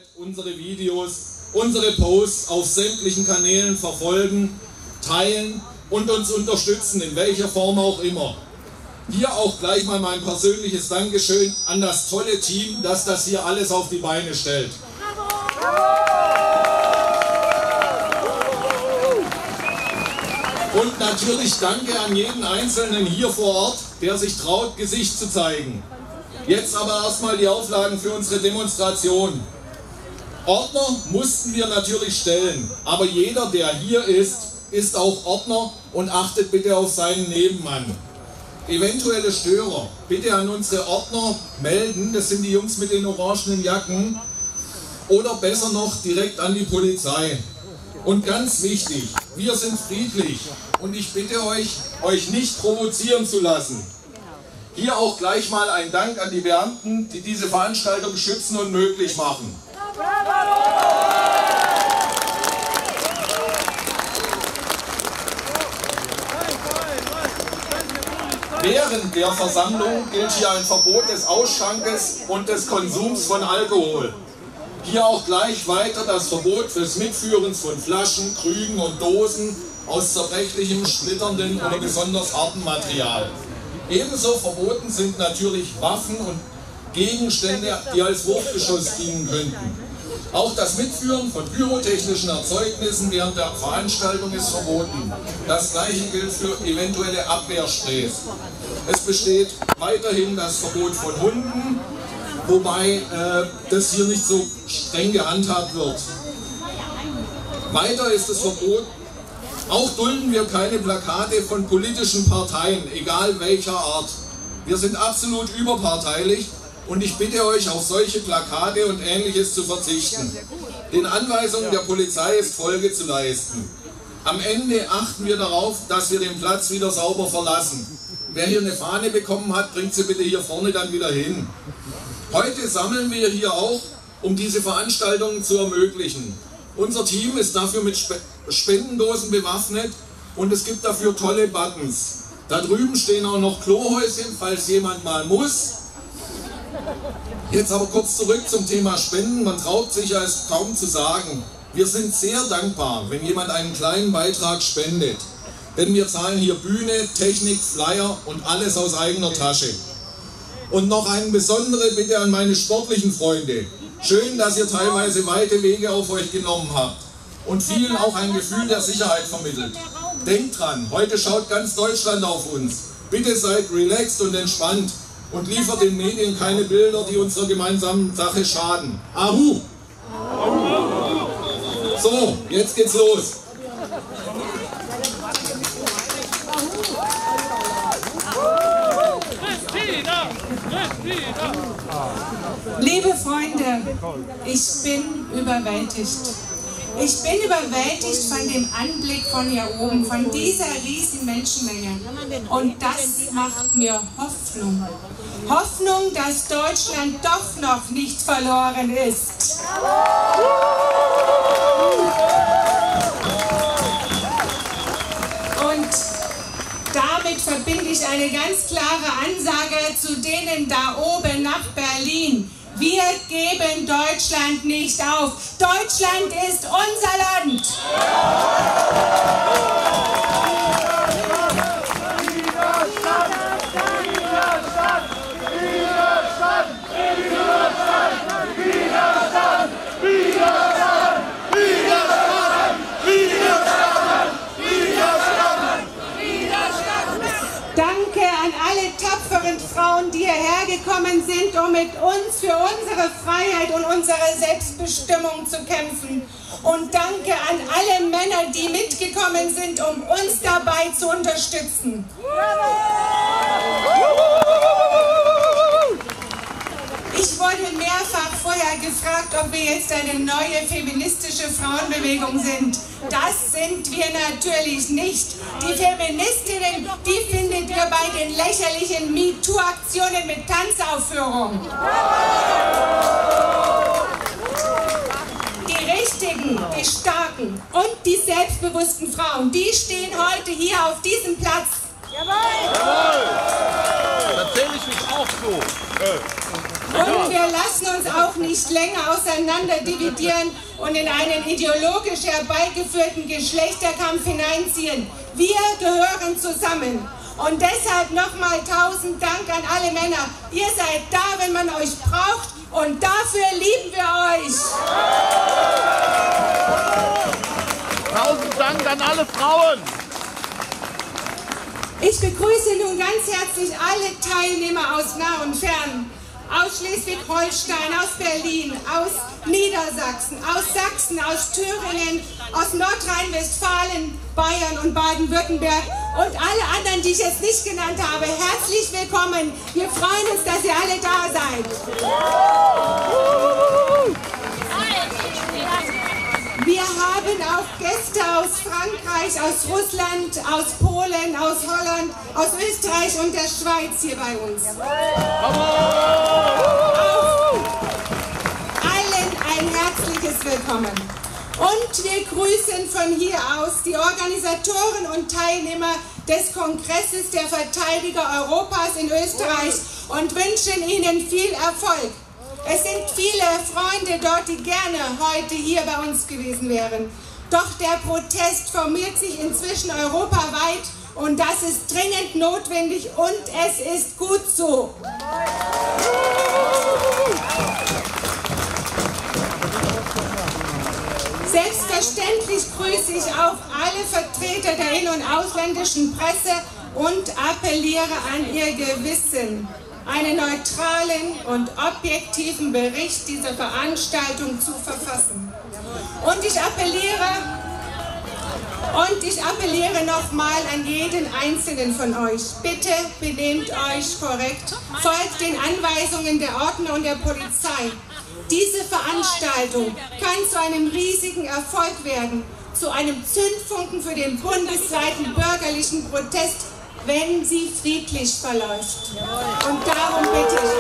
unsere Videos, unsere Posts auf sämtlichen Kanälen verfolgen, teilen und uns unterstützen, in welcher Form auch immer. Hier auch gleich mal mein persönliches Dankeschön an das tolle Team, das das hier alles auf die Beine stellt. Und natürlich danke an jeden Einzelnen hier vor Ort, der sich traut, Gesicht zu zeigen. Jetzt aber erstmal die Auflagen für unsere Demonstration. Ordner mussten wir natürlich stellen, aber jeder, der hier ist auch Ordner und achtet bitte auf seinen Nebenmann. Eventuelle Störer bitte an unsere Ordner melden, das sind die Jungs mit den orangenen Jacken, oder besser noch direkt an die Polizei. Und ganz wichtig, wir sind friedlich und ich bitte euch nicht provozieren zu lassen. Hier auch gleich mal ein Dank an die Beamten, die diese Veranstaltung schützen und möglich machen. Während der Versammlung gilt hier ein Verbot des Ausschankes und des Konsums von Alkohol. Hier auch gleich weiter das Verbot des Mitführens von Flaschen, Krügen und Dosen aus zerbrechlichem, splitternden oder besonders hartem Material. Ebenso verboten sind natürlich Waffen und Gegenstände, die als Wurfgeschoss dienen könnten. Auch das Mitführen von pyrotechnischen Erzeugnissen während der Veranstaltung ist verboten. Das gleiche gilt für eventuelle Abwehrsprays. Es besteht weiterhin das Verbot von Hunden, wobei das hier nicht so streng gehandhabt wird. Weiter ist das Verbot, auch dulden wir keine Plakate von politischen Parteien, egal welcher Art. Wir sind absolut überparteilich und ich bitte euch, auf solche Plakate und Ähnliches zu verzichten. Den Anweisungen der Polizei ist Folge zu leisten. Am Ende achten wir darauf, dass wir den Platz wieder sauber verlassen. Wer hier eine Fahne bekommen hat, bringt sie bitte hier vorne dann wieder hin. Heute sammeln wir hier auch, um diese Veranstaltungen zu ermöglichen. Unser Team ist dafür mit Spendendosen bewaffnet und es gibt dafür tolle Buttons. Da drüben stehen auch noch Klohäuschen, falls jemand mal muss. Jetzt aber kurz zurück zum Thema Spenden. Man traut sich ja es kaum zu sagen. Wir sind sehr dankbar, wenn jemand einen kleinen Beitrag spendet. Denn wir zahlen hier Bühne, Technik, Flyer und alles aus eigener Tasche. Und noch eine besondere Bitte an meine sportlichen Freunde. Schön, dass ihr teilweise weite Wege auf euch genommen habt und vielen auch ein Gefühl der Sicherheit vermittelt. Denkt dran, heute schaut ganz Deutschland auf uns. Bitte seid relaxed und entspannt und liefert den Medien keine Bilder, die unserer gemeinsamen Sache schaden. Ahu! So, jetzt geht's los. Liebe Freunde, ich bin überwältigt. Ich bin überwältigt von dem Anblick von hier oben, von dieser riesen Menschenmenge. Und das macht mir Hoffnung. Hoffnung, dass Deutschland doch noch nicht verloren ist. Und damit verbinde ich eine ganz klare Ansage zu denen da oben nach Berlin. Wir geben Deutschland nicht auf. Deutschland ist unser Land. Danke an alle tapferen Frauen, die hierher gekommen sind, um mit uns für unsere Freiheit und unsere Selbstbestimmung zu kämpfen. Und danke an alle Männer, die mitgekommen sind, um uns dabei zu unterstützen. Ich wurde mehrfach vorher gefragt, ob wir jetzt eine neue feministische Frauenbewegung sind. Das sind wir natürlich nicht. Die Feministinnen, die findet ihr bei den lächerlichen MeToo-Aktionen mit Tanzaufführung. Die richtigen, die starken und die selbstbewussten Frauen, die stehen heute hier auf diesem Platz. Jawohl! Jawohl! Das zähle ich mich auch so. Und wir lassen uns auch nicht länger auseinander dividieren und in einen ideologisch herbeigeführten Geschlechterkampf hineinziehen. Wir gehören zusammen. Und deshalb nochmal 1000 Dank an alle Männer. Ihr seid da, wenn man euch braucht, und dafür lieben wir euch. 1000 Dank an alle Frauen. Ich begrüße nun ganz herzlich alle Teilnehmer aus nah und fern. Aus Schleswig-Holstein, aus Berlin, aus Niedersachsen, aus Sachsen, aus Thüringen, aus Nordrhein-Westfalen, Bayern und Baden-Württemberg und alle anderen, die ich jetzt nicht genannt habe. Herzlich willkommen. Wir freuen uns, dass ihr alle da seid. Wir haben auch Gäste aus Frankreich, aus Russland, aus Polen, aus Holland, aus Österreich und der Schweiz hier bei uns. Allen ein herzliches Willkommen. Und wir grüßen von hier aus die Organisatoren und Teilnehmer des Kongresses der Verteidiger Europas in Österreich und wünschen ihnen viel Erfolg. Es sind viele Freunde dort, die gerne heute hier bei uns gewesen wären. Doch der Protest formiert sich inzwischen europaweit und das ist dringend notwendig und es ist gut so. Selbstverständlich grüße ich auch alle Vertreter der in- und ausländischen Presse und appelliere an ihr Gewissen, einen neutralen und objektiven Bericht dieser Veranstaltung zu verfassen. Und ich appelliere nochmal an jeden Einzelnen von euch. Bitte benehmt euch korrekt, folgt den Anweisungen der Ordner und der Polizei. Diese Veranstaltung kann zu einem riesigen Erfolg werden, zu einem Zündfunken für den bundesweiten bürgerlichen Protest, wenn sie friedlich verläuft. Und darum bitte ich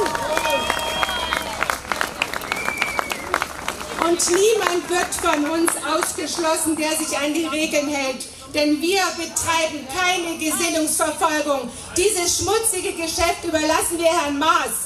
euch. Und niemand wird von uns ausgeschlossen, der sich an die Regeln hält. Denn wir betreiben keine Gesinnungsverfolgung. Dieses schmutzige Geschäft überlassen wir Herrn Maas.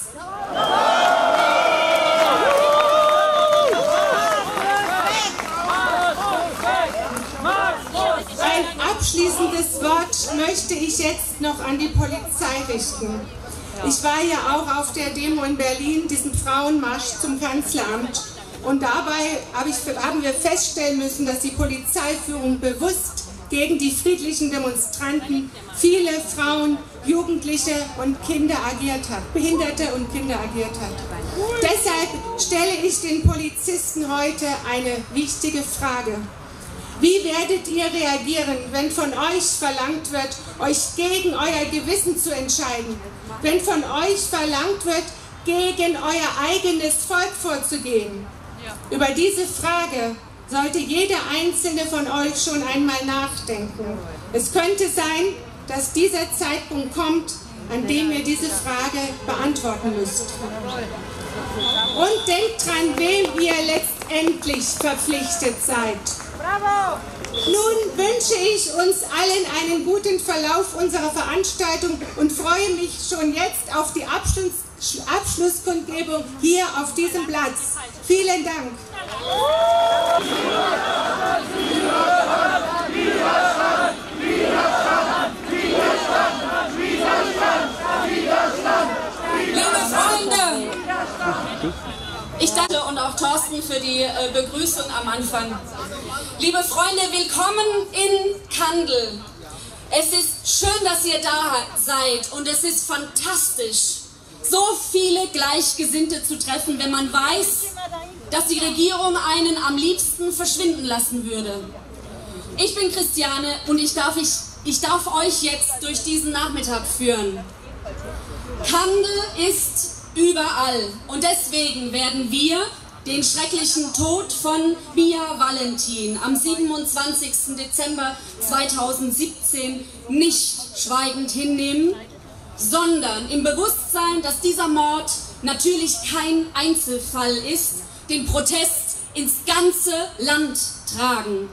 Ein abschließendes Wort möchte ich jetzt noch an die Polizei richten. Ich war ja auch auf der Demo in Berlin, diesem Frauenmarsch zum Kanzleramt. Und dabei haben wir feststellen müssen, dass die Polizeiführung bewusst gegen die friedlichen Demonstranten, viele Frauen, Jugendliche und Kinder agiert hat, Behinderte und Kinder agiert hat. Deshalb stelle ich den Polizisten heute eine wichtige Frage. Wie werdet ihr reagieren, wenn von euch verlangt wird, euch gegen euer Gewissen zu entscheiden? Wenn von euch verlangt wird, gegen euer eigenes Volk vorzugehen? Über diese Frage sollte jeder Einzelne von euch schon einmal nachdenken. Es könnte sein, dass dieser Zeitpunkt kommt, an dem ihr diese Frage beantworten müsst. Und denkt dran, wem ihr letztendlich verpflichtet seid. Nun wünsche ich uns allen einen guten Verlauf unserer Veranstaltung und freue mich schon jetzt auf die Abschlusskundgebung hier auf diesem Platz. Vielen Dank. Liebe Freunde, ich danke und auch Thorsten für die Begrüßung am Anfang. Liebe Freunde, willkommen in Kandel. Es ist schön, dass ihr da seid und es ist fantastisch, so viele Gleichgesinnte zu treffen, wenn man weiß, dass die Regierung einen am liebsten verschwinden lassen würde. Ich bin Christiane und ich darf euch jetzt durch diesen Nachmittag führen. Kandel ist überall und deswegen werden wir den schrecklichen Tod von Mia Valentin am 27. Dezember 2017 nicht schweigend hinnehmen, sondern im Bewusstsein, dass dieser Mord natürlich kein Einzelfall ist, den Protest ins ganze Land tragen.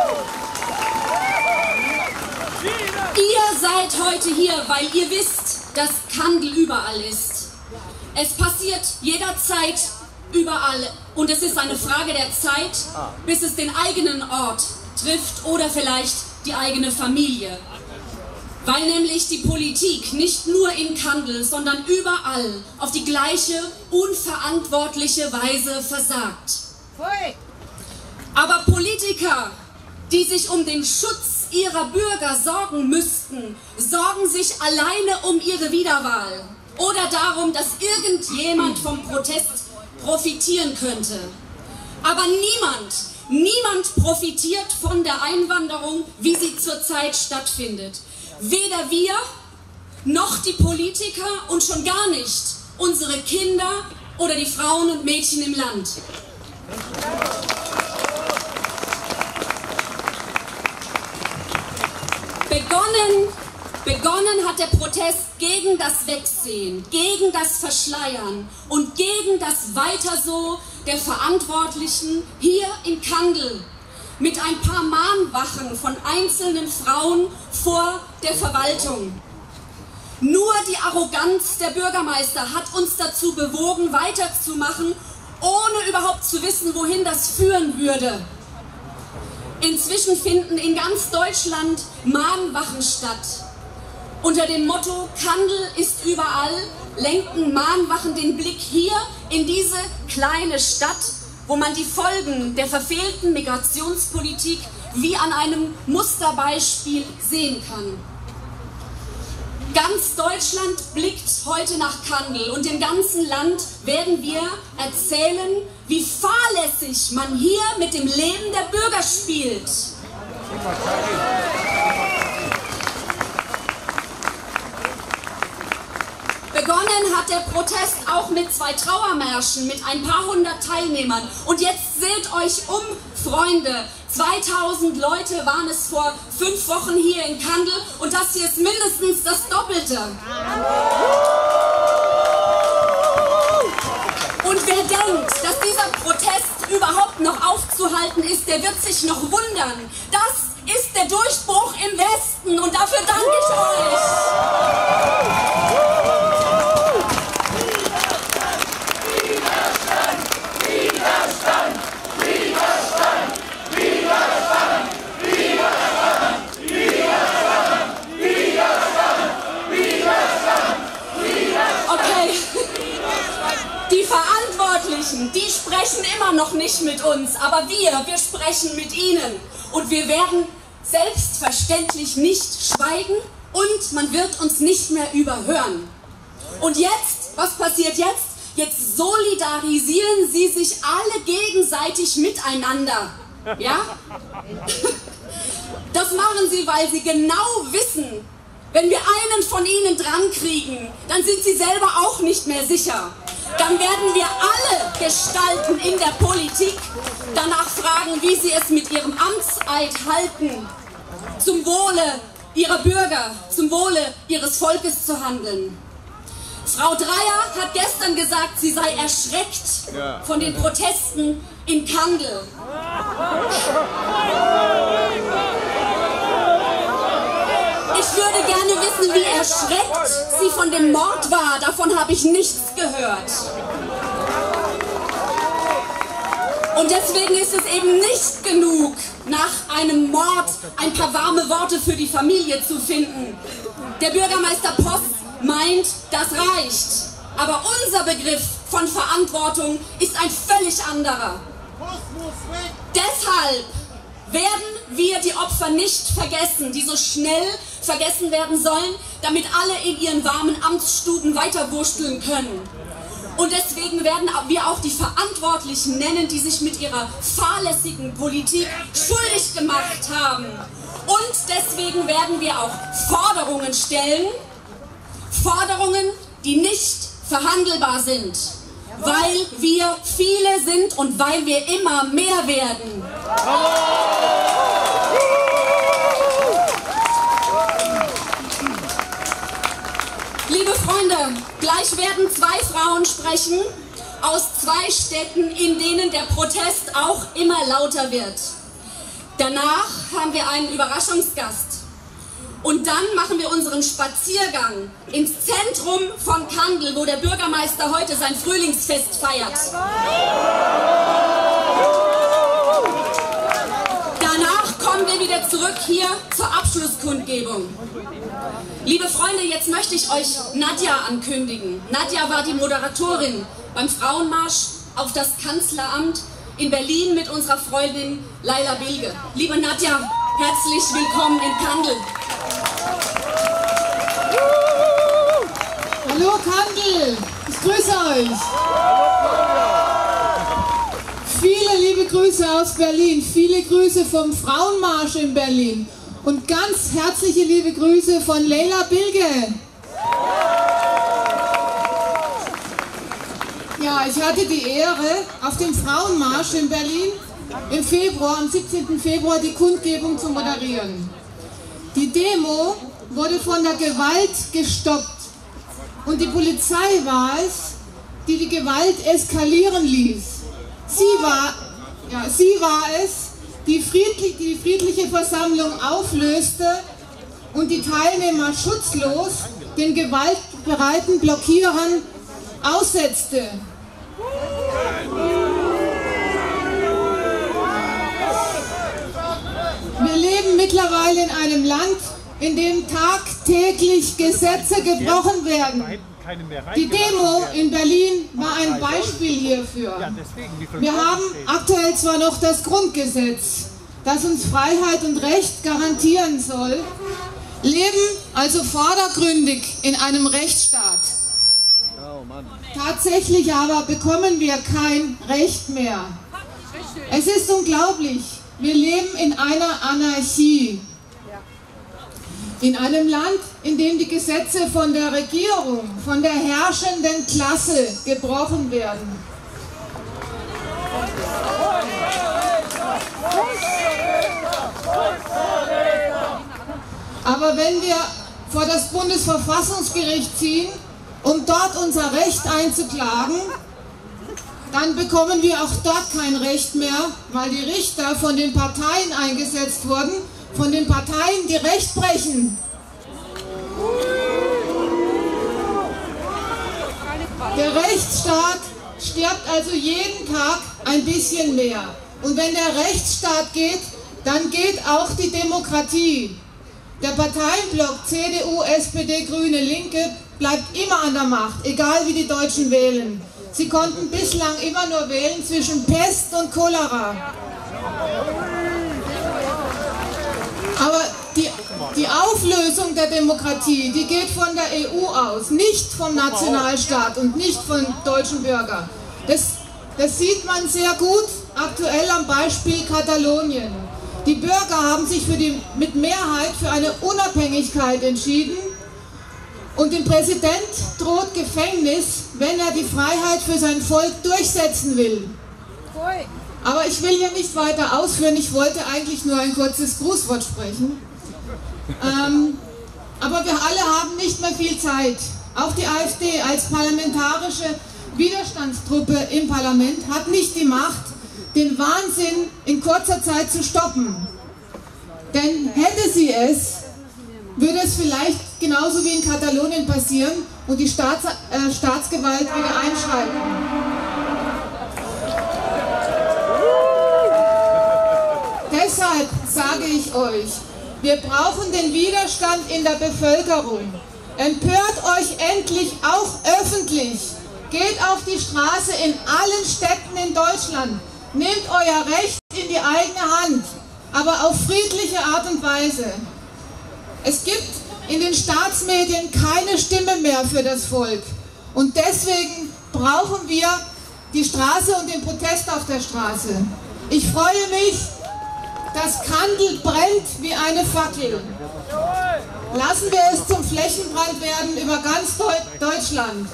Ihr seid heute hier, weil ihr wisst, dass Kandel überall ist. Es passiert jederzeit überall und es ist eine Frage der Zeit, bis es den eigenen Ort trifft oder vielleicht die eigene Familie. Weil nämlich die Politik nicht nur in Kandel, sondern überall auf die gleiche unverantwortliche Weise versagt. Aber Politiker, die sich um den Schutz ihrer Bürger sorgen müssten, sorgen sich alleine um ihre Wiederwahl oder darum, dass irgendjemand vom Protest profitieren könnte. Aber niemand profitiert von der Einwanderung, wie sie zurzeit stattfindet. Weder wir, noch die Politiker und schon gar nicht unsere Kinder oder die Frauen und Mädchen im Land. Begonnen hat der Protest gegen das Wegsehen, gegen das Verschleiern und gegen das Weiter-so der Verantwortlichen hier in Kandel mit ein paar Mahnwachen von einzelnen Frauen vor der Verwaltung. Nur die Arroganz der Bürgermeister hat uns dazu bewogen, weiterzumachen, ohne überhaupt zu wissen, wohin das führen würde. Inzwischen finden in ganz Deutschland Mahnwachen statt. Unter dem Motto Kandel ist überall lenken Mahnwachen den Blick hier in diese kleine Stadt, wo man die Folgen der verfehlten Migrationspolitik wie an einem Musterbeispiel sehen kann. Ganz Deutschland blickt heute nach Kandel und im ganzen Land werden wir erzählen, wie fahrlässig man hier mit dem Leben der Bürger spielt. Begonnen hat der Protest auch mit 2 Trauermärschen mit ein paar hundert Teilnehmern. Und jetzt seht euch um, Freunde. 2000 Leute waren es vor 5 Wochen hier in Kandel und das hier ist mindestens das Doppelte. Und wer denkt, dass dieser Protest überhaupt noch aufzuhalten ist, der wird sich noch wundern. Das ist der Durchbruch im Westen und dafür danke ich euch. Die sprechen immer noch nicht mit uns, aber wir sprechen mit ihnen. Und wir werden selbstverständlich nicht schweigen und man wird uns nicht mehr überhören. Und jetzt, was passiert jetzt? Jetzt solidarisieren sie sich alle gegenseitig miteinander. Ja? Das machen sie, weil sie genau wissen, wenn wir einen von ihnen dran kriegen, dann sind sie selber auch nicht mehr sicher. Dann werden wir alle Gestalten in der Politik danach fragen, wie sie es mit ihrem Amtseid halten, zum Wohle ihrer Bürger, zum Wohle ihres Volkes zu handeln. Frau Dreyer hat gestern gesagt, sie sei erschreckt von den Protesten in Kandel. Ich würde gerne wissen, wie erschreckt sie von dem Mord war. Davon habe ich nichts gehört. Und deswegen ist es eben nicht genug, nach einem Mord ein paar warme Worte für die Familie zu finden. Der Bürgermeister Post meint, das reicht. Aber unser Begriff von Verantwortung ist ein völlig anderer. Deshalb werden wir die Opfer nicht vergessen, die so schnell vergessen werden sollen, damit alle in ihren warmen Amtsstuben weiterwursteln können. Und deswegen werden wir auch die Verantwortlichen nennen, die sich mit ihrer fahrlässigen Politik schuldig gemacht haben. Und deswegen werden wir auch Forderungen stellen, Forderungen, die nicht verhandelbar sind, weil wir viele sind und weil wir immer mehr werden. Liebe Freunde, gleich werden 2 Frauen sprechen aus 2 Städten, in denen der Protest auch immer lauter wird. Danach haben wir einen Überraschungsgast. Und dann machen wir unseren Spaziergang ins Zentrum von Kandel, wo der Bürgermeister heute sein Frühlingsfest feiert. Danach kommen wir wieder zurück hier zur Abschlusskundgebung. Liebe Freunde, jetzt möchte ich euch Nadja ankündigen. Nadja war die Moderatorin beim Frauenmarsch auf das Kanzleramt in Berlin mit unserer Freundin Laila Bilge. Liebe Nadja, herzlich willkommen in Kandel. Hallo Kandel, ich grüße euch. Viele liebe Grüße aus Berlin, viele Grüße vom Frauenmarsch in Berlin und ganz herzliche liebe Grüße von Laila Bilge. Ja, ich hatte die Ehre, auf dem Frauenmarsch in Berlin im Februar, am 17. Februar, die Kundgebung zu moderieren. Die Demo wurde von der Gewalt gestoppt und die Polizei war es, die die Gewalt eskalieren ließ. Sie war es, die friedliche Versammlung auflöste und die Teilnehmer schutzlos den gewaltbereiten Blockierern aussetzte. Wir leben mittlerweile in einem Land, in dem tagtäglich Gesetze gebrochen werden. Die Demo in Berlin war ein Beispiel hierfür. Wir haben aktuell zwar noch das Grundgesetz, das uns Freiheit und Recht garantieren soll, leben also vordergründig in einem Rechtsstaat. Tatsächlich aber bekommen wir kein Recht mehr. Es ist unglaublich. Wir leben in einer Anarchie. In einem Land, in dem die Gesetze von der Regierung, von der herrschenden Klasse gebrochen werden. Aber wenn wir vor das Bundesverfassungsgericht ziehen, um dort unser Recht einzuklagen, dann bekommen wir auch dort kein Recht mehr, weil die Richter von den Parteien eingesetzt wurden, von den Parteien, die Recht brechen. Der Rechtsstaat stirbt also jeden Tag ein bisschen mehr. Und wenn der Rechtsstaat geht, dann geht auch die Demokratie. Der Parteienblock CDU, SPD, Grüne, Linke bleibt immer an der Macht, egal wie die Deutschen wählen. Sie konnten bislang immer nur wählen zwischen Pest und Cholera. Aber die Auflösung der Demokratie, die geht von der EU aus, nicht vom Nationalstaat und nicht von deutschen Bürgern. Das sieht man sehr gut aktuell am Beispiel Katalonien. Die Bürger haben sich mit Mehrheit für eine Unabhängigkeit entschieden und dem Präsident droht Gefängnis, wenn er die Freiheit für sein Volk durchsetzen will. Aber ich will hier nicht weiter ausführen, ich wollte eigentlich nur ein kurzes Grußwort sprechen. Aber wir alle haben nicht mehr viel Zeit. Auch die AfD als parlamentarische Widerstandstruppe im Parlament hat nicht die Macht, den Wahnsinn in kurzer Zeit zu stoppen. Denn hätte sie es, würde es vielleicht genauso wie in Katalonien passieren und die Staatsgewalt wieder einschreiten. Deshalb sage ich euch, wir brauchen den Widerstand in der Bevölkerung. Empört euch endlich auch öffentlich. Geht auf die Straße in allen Städten in Deutschland. Nehmt euer Recht in die eigene Hand, aber auf friedliche Art und Weise. Es gibt in den Staatsmedien keine Stimme mehr für das Volk. Und deswegen brauchen wir die Straße und den Protest auf der Straße. Ich freue mich, dass Kandel brennt wie eine Fackel. Lassen wir es zum Flächenbrand werden über ganz Deutschland.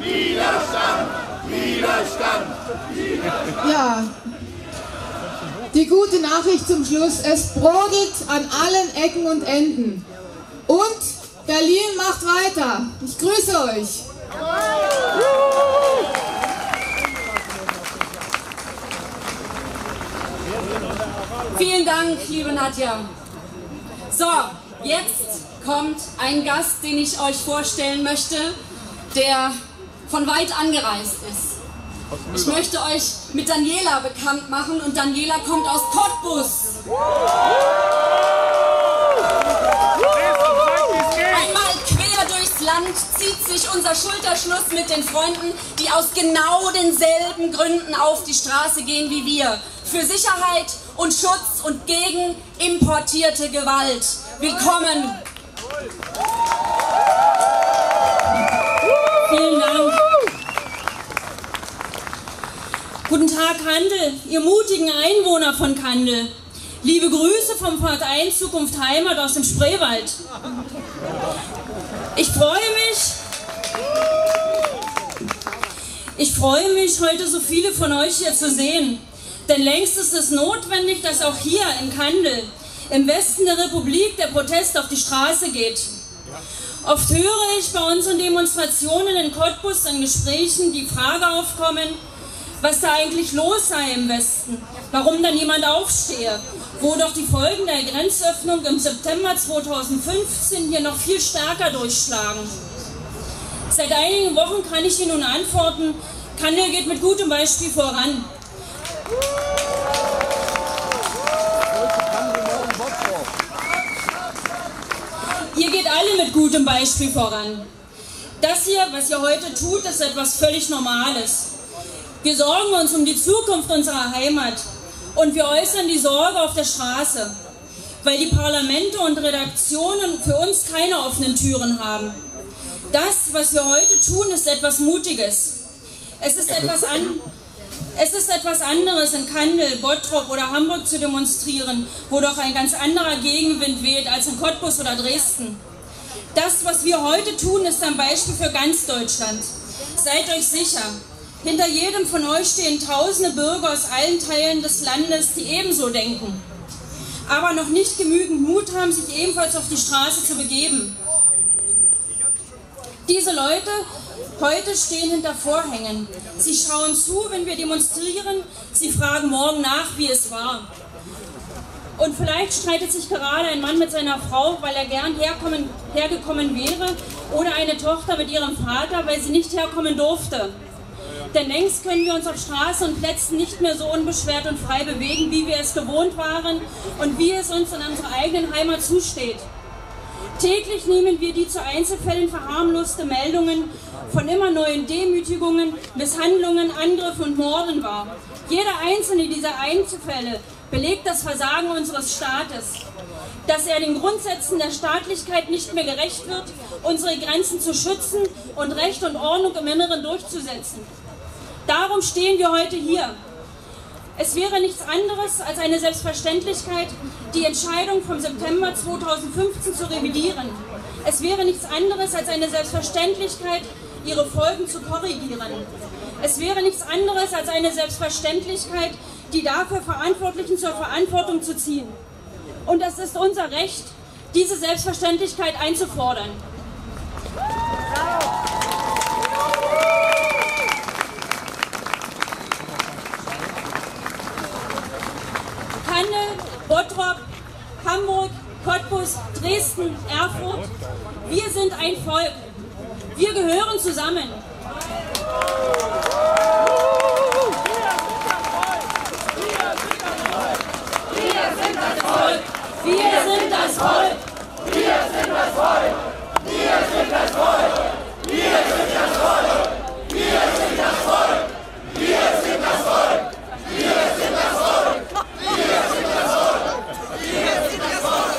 Ja, Die gute Nachricht zum Schluss, es brodelt an allen Ecken und Enden. Und Berlin macht weiter. Ich grüße euch. Vielen Dank, liebe Nadja. So, jetzt kommt ein Gast, den ich euch vorstellen möchte, der von weit angereist ist. Ich möchte euch mit Daniela bekannt machen und Daniela kommt aus Cottbus. Einmal quer durchs Land zieht sich unser Schulterschluss mit den Freunden, die aus genau denselben Gründen auf die Straße gehen wie wir. Für Sicherheit und Schutz und gegen importierte Gewalt. Willkommen! Vielen Dank. Guten Tag, Kandel, ihr mutigen Einwohner von Kandel. Liebe Grüße vom Verein Zukunft Heimat aus dem Spreewald. Ich freue mich, heute so viele von euch hier zu sehen. Denn längst ist es notwendig, dass auch hier in Kandel, im Westen der Republik, der Protest auf die Straße geht. Oft höre ich bei unseren Demonstrationen in Cottbus in Gesprächen die Frage aufkommen, was da eigentlich los sei im Westen, warum da niemand aufstehe, wo doch die Folgen der Grenzöffnung im September 2015 hier noch viel stärker durchschlagen. Seit einigen Wochen kann ich Ihnen nun antworten, Kandel geht mit gutem Beispiel voran. Ihr geht alle mit gutem Beispiel voran. Das hier, was ihr heute tut, ist etwas völlig Normales. Wir sorgen uns um die Zukunft unserer Heimat und wir äußern die Sorge auf der Straße, weil die Parlamente und Redaktionen für uns keine offenen Türen haben. Das, was wir heute tun, ist etwas Mutiges. Es ist etwas anderes, in Kandel, Bottrop oder Hamburg zu demonstrieren, wo doch ein ganz anderer Gegenwind weht als in Cottbus oder Dresden. Das, was wir heute tun, ist ein Beispiel für ganz Deutschland. Seid euch sicher, hinter jedem von euch stehen tausende Bürger aus allen Teilen des Landes, die ebenso denken, aber noch nicht genügend Mut haben, sich ebenfalls auf die Straße zu begeben. Diese Leute heute stehen hinter Vorhängen. Sie schauen zu, wenn wir demonstrieren. Sie fragen morgen nach, wie es war. Und vielleicht streitet sich gerade ein Mann mit seiner Frau, weil er gern hergekommen wäre, oder eine Tochter mit ihrem Vater, weil sie nicht herkommen durfte. Denn längst können wir uns auf Straßen und Plätzen nicht mehr so unbeschwert und frei bewegen, wie wir es gewohnt waren und wie es uns in unserer eigenen Heimat zusteht. Täglich nehmen wir die zu Einzelfällen verharmloste Meldungen von immer neuen Demütigungen, Misshandlungen, Angriffen und Morden wahr. Jeder einzelne dieser Einzelfälle belegt das Versagen unseres Staates, dass er den Grundsätzen der Staatlichkeit nicht mehr gerecht wird, unsere Grenzen zu schützen und Recht und Ordnung im Inneren durchzusetzen. Darum stehen wir heute hier. Es wäre nichts anderes als eine Selbstverständlichkeit, die Entscheidung vom September 2015 zu revidieren. Es wäre nichts anderes als eine Selbstverständlichkeit, ihre Folgen zu korrigieren. Es wäre nichts anderes als eine Selbstverständlichkeit, die dafür Verantwortlichen zur Verantwortung zu ziehen. Und es ist unser Recht, diese Selbstverständlichkeit einzufordern. Kandel, Bottrop, Hamburg, Cottbus, Dresden, Erfurt. Wir sind ein Volk. Wir gehören zusammen. Wir sind das Volk. Wir sind das Volk. Wir sind das Volk. Wir sind das Volk. Wir sind das Volk. Wir sind das Volk. Wir sind das Volk. Wir sind das Volk. Wir sind das Volk. Wir sind das Volk.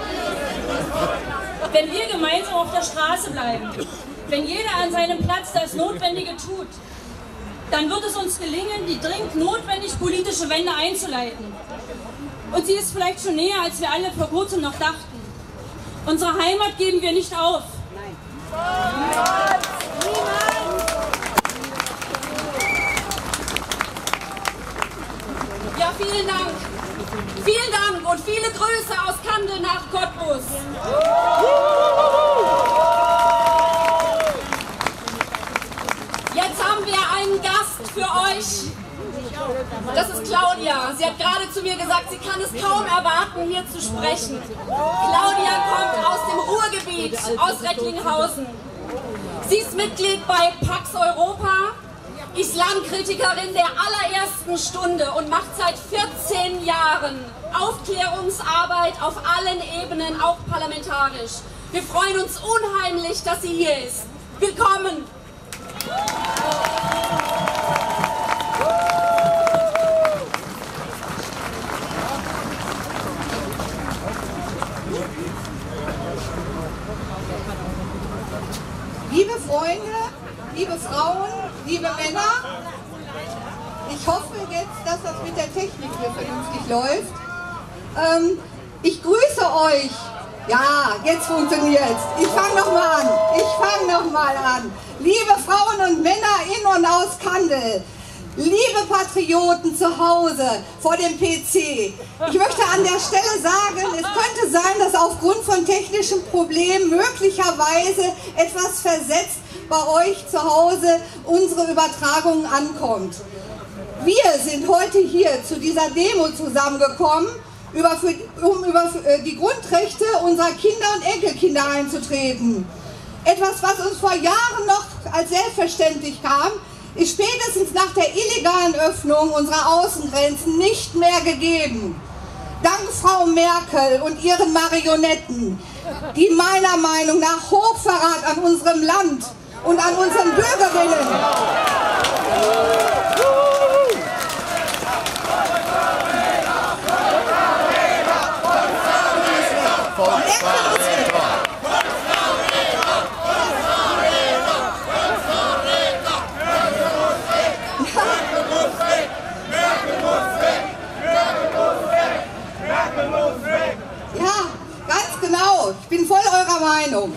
Wenn wir gemeinsam auf der Straße bleiben, wenn jeder an seinem Platz das Notwendige tut, dann wird es uns gelingen, die dringend notwendig politische Wende einzuleiten. Und sie ist vielleicht schon näher, als wir alle vor kurzem noch dachten. Unsere Heimat geben wir nicht auf. Nein. Niemals! Niemals! Ja, vielen Dank. und viele Grüße aus Kandel nach Cottbus. Jetzt haben wir einen Gast für euch. Das ist Claudia. Sie hat gerade zu mir gesagt, sie kann es kaum erwarten, hier zu sprechen. Claudia kommt aus dem Ruhrgebiet, aus Recklinghausen. Sie ist Mitglied bei Pax Europa, Islamkritikerin der allerersten Stunde und macht seit 14 Jahren Aufklärungsarbeit auf allen Ebenen, auch parlamentarisch. Wir freuen uns unheimlich, dass sie hier ist. Willkommen! Liebe Freunde, liebe Frauen, liebe Männer, ich hoffe jetzt, dass das mit der Technik hier vernünftig läuft. Ich grüße euch. Ja, jetzt funktioniert's. Ich fange nochmal an. Liebe Frauen und Männer in und aus Kandel, liebe Patrioten zu Hause vor dem PC, ich möchte an der Stelle sagen, es könnte sein, dass aufgrund von technischen Problemen möglicherweise etwas versetzt bei euch zu Hause unsere Übertragung ankommt. Wir sind heute hier zu dieser Demo zusammengekommen, um über die Grundrechte unserer Kinder und Enkelkinder einzutreten. Etwas, was uns vor Jahren noch als selbstverständlich kam, ist spätestens nach der illegalen Öffnung unserer Außengrenzen nicht mehr gegeben. Dank Frau Merkel und ihren Marionetten, die meiner Meinung nach Hochverrat an unserem Land und an unseren Bürgerinnen ich bin voll eurer Meinung.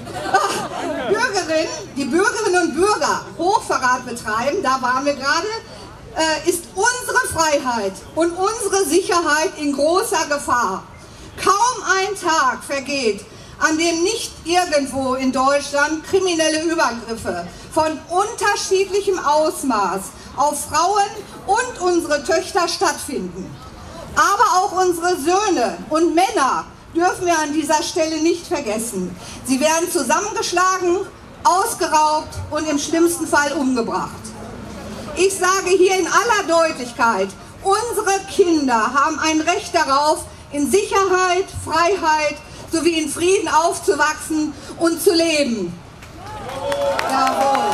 Die Bürgerinnen und Bürger Hochverrat betreiben, da waren wir gerade, ist unsere Freiheit und unsere Sicherheit in großer Gefahr. Kaum ein Tag vergeht, an dem nicht irgendwo in Deutschland kriminelle Übergriffe von unterschiedlichem Ausmaß auf Frauen und unsere Töchter stattfinden. Aber auch unsere Söhne und Männer dürfen wir an dieser Stelle nicht vergessen. Sie werden zusammengeschlagen, ausgeraubt und im schlimmsten Fall umgebracht. Ich sage hier in aller Deutlichkeit, unsere Kinder haben ein Recht darauf, in Sicherheit, Freiheit sowie in Frieden aufzuwachsen und zu leben. Jawohl.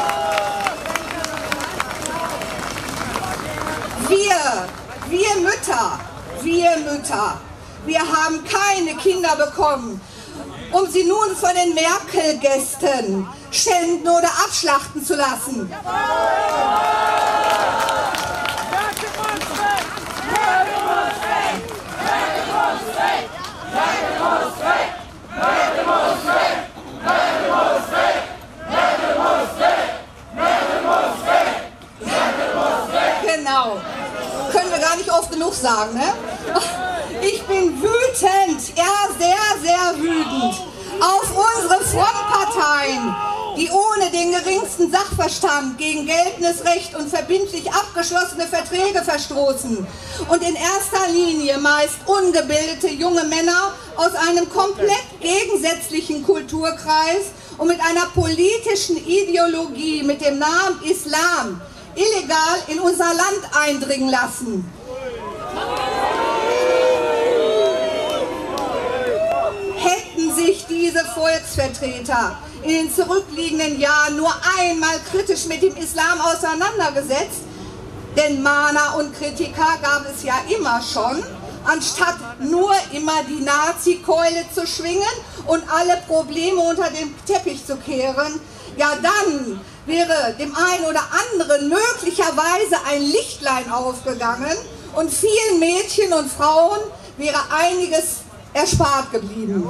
Wir Mütter, wir haben keine Kinder bekommen, um sie nun von den Merkel-Gästen schänden oder abschlachten zu lassen. Genau. Können wir gar nicht oft genug sagen, ne? Ich bin wütend, ja sehr, sehr wütend auf unsere Frontparteien, die ohne den geringsten Sachverstand gegen geltendes Recht und verbindlich abgeschlossene Verträge verstoßen und in erster Linie meist ungebildete junge Männer aus einem komplett gegensätzlichen Kulturkreis und mit einer politischen Ideologie mit dem Namen Islam illegal in unser Land eindringen lassen. Hätten sich diese Volksvertreter in den zurückliegenden Jahren nur einmal kritisch mit dem Islam auseinandergesetzt, denn Mahner und Kritiker gab es ja immer schon, anstatt nur immer die Nazi-Keule zu schwingen und alle Probleme unter den Teppich zu kehren, ja dann wäre dem einen oder anderen möglicherweise ein Lichtlein aufgegangen und vielen Mädchen und Frauen wäre einiges erspart geblieben.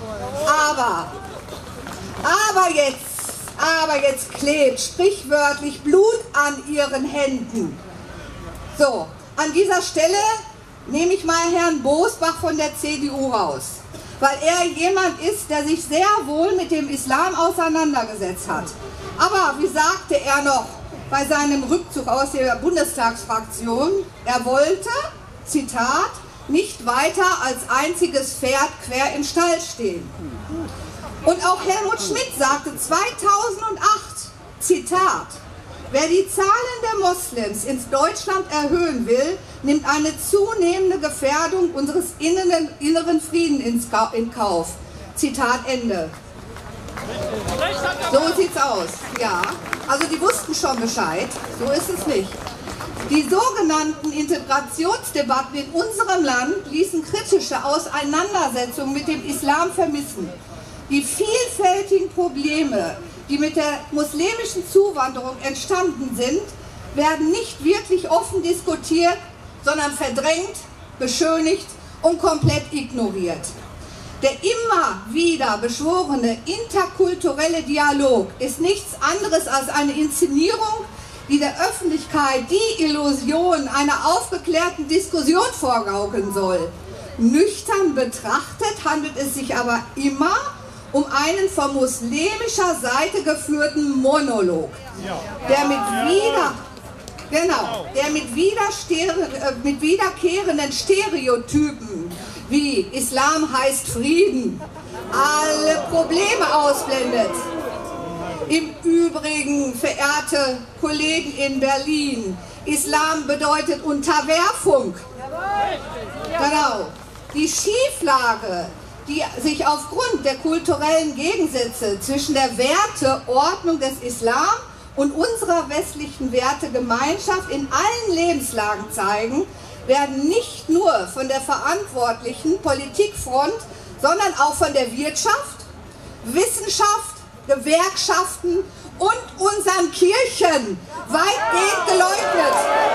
Aber jetzt klebt sprichwörtlich Blut an ihren Händen. So, an dieser Stelle nehme ich mal Herrn Bosbach von der CDU raus, weil er jemand ist, der sich sehr wohl mit dem Islam auseinandergesetzt hat. Aber wie sagte er noch bei seinem Rückzug aus der Bundestagsfraktion? Er wollte, Zitat, nicht weiter als einziges Pferd quer im Stall stehen. Und auch Helmut Schmidt sagte 2008, Zitat, wer die Zahlen der Moslems in Deutschland erhöhen will, nimmt eine zunehmende Gefährdung unseres inneren Friedens in Kauf. Zitat Ende. So sieht's aus, ja. Also die wussten schon Bescheid, so ist es nicht. Die sogenannten Integrationsdebatten in unserem Land ließen kritische Auseinandersetzungen mit dem Islam vermissen. Die vielfältigen Probleme, die mit der muslimischen Zuwanderung entstanden sind, werden nicht wirklich offen diskutiert, sondern verdrängt, beschönigt und komplett ignoriert. Der immer wieder beschworene interkulturelle Dialog ist nichts anderes als eine Inszenierung, die der Öffentlichkeit die Illusion einer aufgeklärten Diskussion vorgaukeln soll. Nüchtern betrachtet handelt es sich aber immer um einen von muslimischer Seite geführten Monolog, der mit wiederkehrenden Stereotypen wie Islam heißt Frieden alle Probleme ausblendet. Im Übrigen, verehrte Kollegen in Berlin, Islam bedeutet Unterwerfung. Genau. Die Schieflage, die sich aufgrund der kulturellen Gegensätze zwischen der Werteordnung des Islam und unserer westlichen Wertegemeinschaft in allen Lebenslagen zeigen, werden nicht nur von der verantwortlichen Politikfront, sondern auch von der Wirtschaft, Wissenschaft, Gewerkschaften und unseren Kirchen weitgehend geleugnet.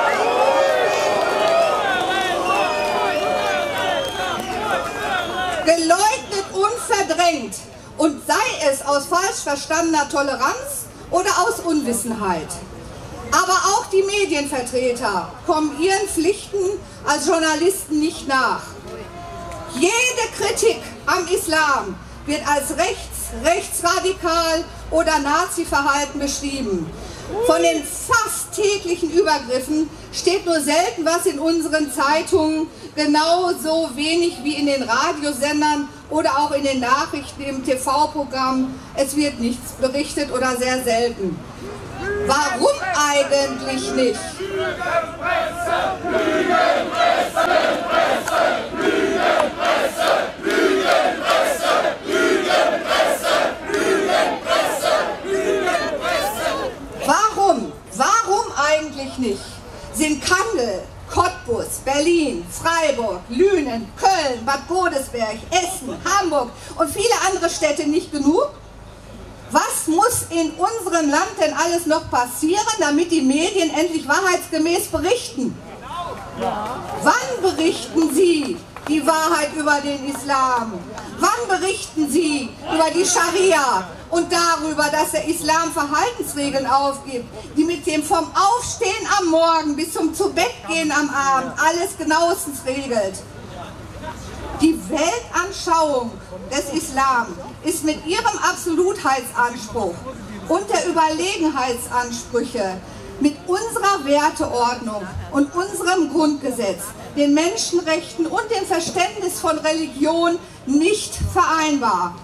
Geleugnet und verdrängt. Und sei es aus falsch verstandener Toleranz oder aus Unwissenheit. Aber auch die Medienvertreter kommen ihren Pflichten als Journalisten nicht nach. Jede Kritik am Islam wird als rechtsradikal oder Nazi-Verhalten beschrieben. Von den fast täglichen Übergriffen steht nur selten was in unseren Zeitungen, genauso wenig wie in den Radiosendern oder auch in den Nachrichten im TV-Programm. Es wird nichts berichtet oder sehr selten. Warum eigentlich nicht? Lügenpresse, Lügenpresse, Lügenpresse, Lügenpresse, Lügenpresse, Lügenpresse, Lügenpresse. Warum eigentlich nicht? Sind Kandel, Cottbus, Berlin, Freiburg, Lünen, Köln, Bad Godesberg, Essen, Hamburg und viele andere Städte nicht genug? Was muss in unserem Land denn alles noch passieren, damit die Medien endlich wahrheitsgemäß berichten? Wann berichten sie die Wahrheit über den Islam? Wann berichten sie über die Scharia und darüber, dass der Islam Verhaltensregeln aufgibt, die mit dem vom Aufstehen am Morgen bis zum Zubettgehen am Abend alles genauestens regelt? Die Weltanschauung des Islam ist mit ihrem Absolutheitsanspruch und der Überlegenheitsansprüche mit unserer Werteordnung und unserem Grundgesetz, den Menschenrechten und dem Verständnis von Religion nicht vereinbar.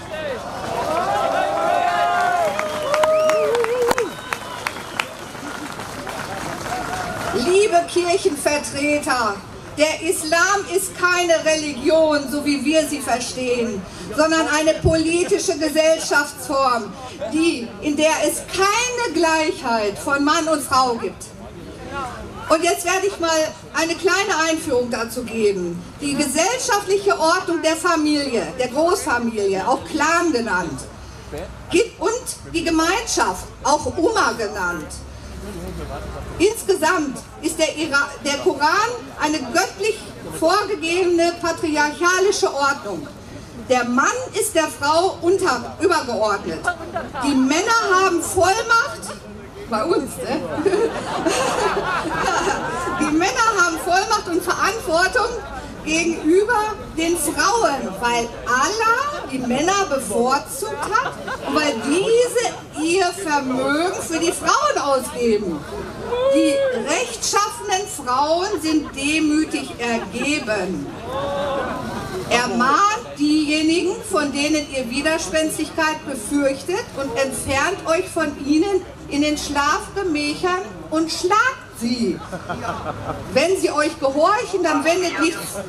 Liebe Kirchenvertreter, der Islam ist keine Religion, so wie wir sie verstehen, sondern eine politische Gesellschaftsform, in der es keine Gleichheit von Mann und Frau gibt. Und jetzt werde ich mal eine kleine Einführung dazu geben. Die gesellschaftliche Ordnung der Familie, der Großfamilie, auch Clan genannt, und die Gemeinschaft, auch Umma genannt. Insgesamt ist der Koran eine göttlich vorgegebene patriarchalische Ordnung. Der Mann ist der Frau übergeordnet. Die Männer haben Vollmacht, bei uns, ne? Die Männer haben Vollmacht und Verantwortung gegenüber den Frauen, weil Allah die Männer bevorzugt hat und weil diese ihr Vermögen für die Frauen ausgeben. Die rechtschaffenen Frauen sind demütig ergeben. Ermahnt diejenigen, von denen ihr Widerspenstigkeit befürchtet, und entfernt euch von ihnen in den Schlafgemächern und schlagt sie. Wenn sie euch gehorchen, dann wendet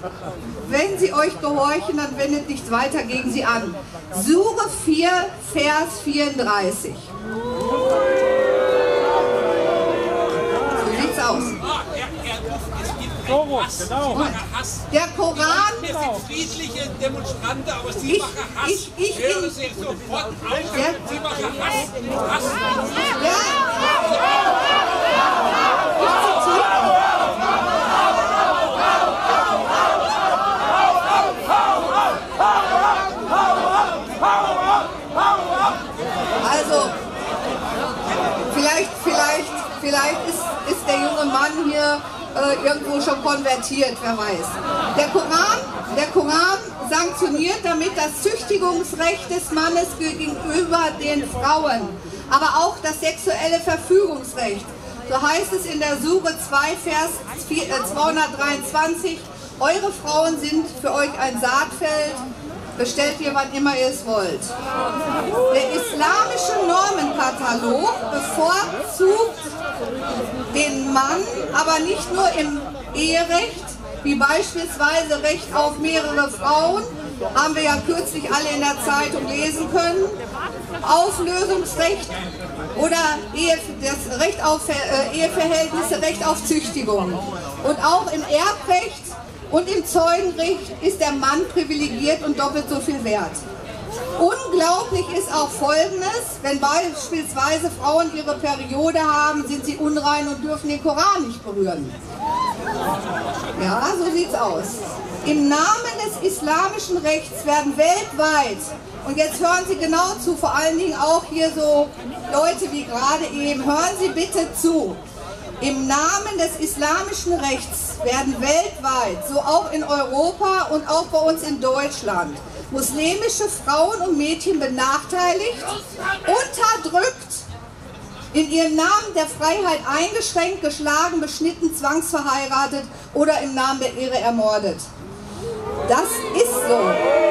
nichts weiter gegen sie an. Sure 4, Vers 34. So sieht's aus. Der Koran. Wir sind friedliche Demonstranten, aber Sie machen Hass. Ich höre Sie sofort auf. Sie machen Hass. Also, vielleicht ist der junge Mann hier irgendwo schon konvertiert, wer weiß. Der Koran sanktioniert damit das Züchtigungsrecht des Mannes gegenüber den Frauen, aber auch das sexuelle Verfügungsrecht. So heißt es in der Sure 2, Vers 223, eure Frauen sind für euch ein Saatfeld, bestellt ihr, wann immer ihr es wollt. Der islamische Normenkatalog bevorzugt den Mann, aber nicht nur im Eherecht, wie beispielsweise Recht auf mehrere Frauen, haben wir ja kürzlich alle in der Zeitung lesen können, Auflösungsrecht oder das Recht auf Eheverhältnisse, Recht auf Züchtigung. Und auch im Erbrecht und im Zeugenrecht ist der Mann privilegiert und doppelt so viel wert. Unglaublich ist auch Folgendes: Wenn beispielsweise Frauen ihre Periode haben, sind sie unrein und dürfen den Koran nicht berühren. Ja, so sieht's aus. Im Namen des islamischen Rechts werden weltweit, und jetzt hören Sie genau zu, vor allen Dingen auch hier so Leute wie gerade eben, hören Sie bitte zu. Im Namen des islamischen Rechts werden weltweit, so auch in Europa und auch bei uns in Deutschland, muslimische Frauen und Mädchen benachteiligt, unterdrückt, in ihrem Namen der Freiheit eingeschränkt, geschlagen, beschnitten, zwangsverheiratet oder im Namen der Ehre ermordet. Das ist so.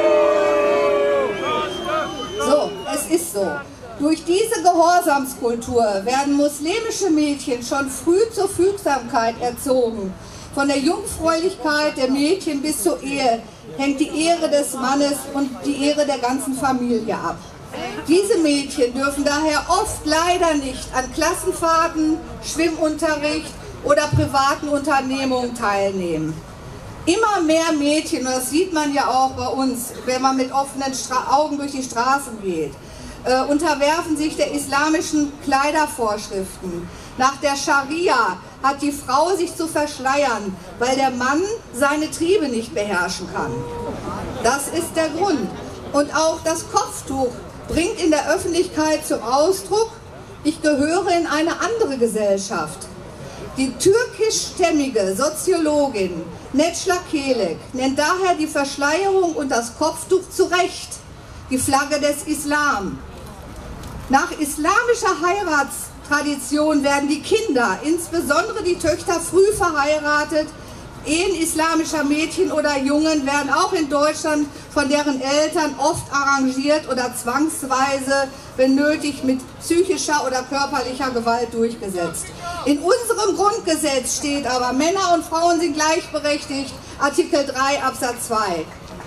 So, es ist so. Durch diese Gehorsamskultur werden muslimische Mädchen schon früh zur Fügsamkeit erzogen. Von der Jungfräulichkeit der Mädchen bis zur Ehe hängt die Ehre des Mannes und die Ehre der ganzen Familie ab. Diese Mädchen dürfen daher oft leider nicht an Klassenfahrten, Schwimmunterricht oder privaten Unternehmungen teilnehmen. Immer mehr Mädchen, und das sieht man ja auch bei uns, wenn man mit offenen Augen durch die Straßen geht, unterwerfen sich der islamischen Kleidervorschriften. Nach der Scharia hat die Frau sich zu verschleiern, weil der Mann seine Triebe nicht beherrschen kann. Das ist der Grund. Und auch das Kopftuch bringt in der Öffentlichkeit zum Ausdruck, ich gehöre in eine andere Gesellschaft. Die türkischstämmige Soziologin Necla Kelek nennt daher die Verschleierung und das Kopftuch zu Recht die Flagge des Islam. Nach islamischer Heiratstradition werden die Kinder, insbesondere die Töchter, früh verheiratet. Ehen islamischer Mädchen oder Jungen werden auch in Deutschland von deren Eltern oft arrangiert oder zwangsweise, wenn nötig, mit psychischer oder körperlicher Gewalt durchgesetzt. In unserem Grundgesetz steht aber, Männer und Frauen sind gleichberechtigt, Artikel 3 Absatz 2.